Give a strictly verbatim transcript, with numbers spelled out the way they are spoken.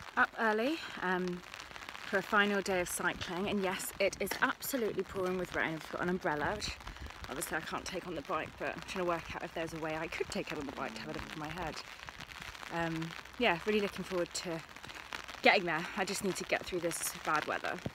Up early um, for a final day of cycling, and yes, it is absolutely pouring with rain. I've got an umbrella, which obviously I can't take on the bike, but I'm trying to work out if there's a way I could take it on the bike to have it over my head. Um, yeah, really looking forward to getting there. I just need to get through this bad weather.